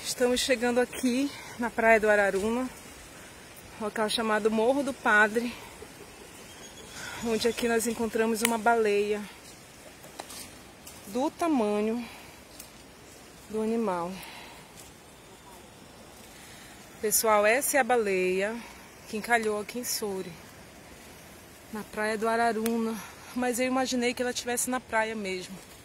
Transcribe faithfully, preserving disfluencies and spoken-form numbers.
Estamos chegando aqui na praia do Araruna, local chamado Morro do Padre, onde aqui nós encontramos uma baleia do tamanho do animal. Pessoal, essa é a baleia que encalhou aqui em Soure, na praia do Araruna, mas eu imaginei que ela estivesse na praia mesmo.